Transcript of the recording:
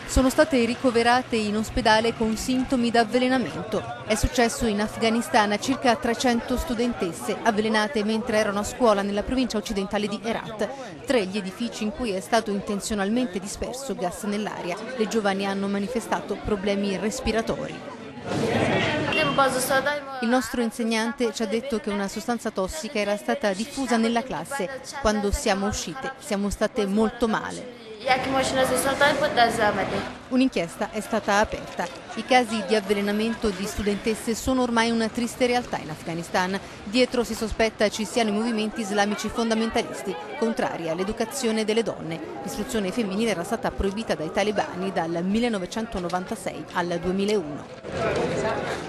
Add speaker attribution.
Speaker 1: sono state ricoverate in ospedale con sintomi da avvelenamento. È successo in Afghanistan a circa 300 studentesse avvelenate mentre erano a scuola nella provincia occidentale di Herat, 3 gli edifici in cui è stato intenzionalmente disperso gas nell'aria. Le giovani hanno manifestato problemi respiratori. Il nostro insegnante ci ha detto che una sostanza tossica era stata diffusa nella classe. Quando siamo uscite siamo state molto male. Un'inchiesta è stata aperta. I casi di avvelenamento di studentesse sono ormai una triste realtà in Afghanistan. Dietro si sospetta ci siano i movimenti islamici fondamentalisti, contrari all'educazione delle donne. L'istruzione femminile era stata proibita dai talebani dal 1996 al 2001.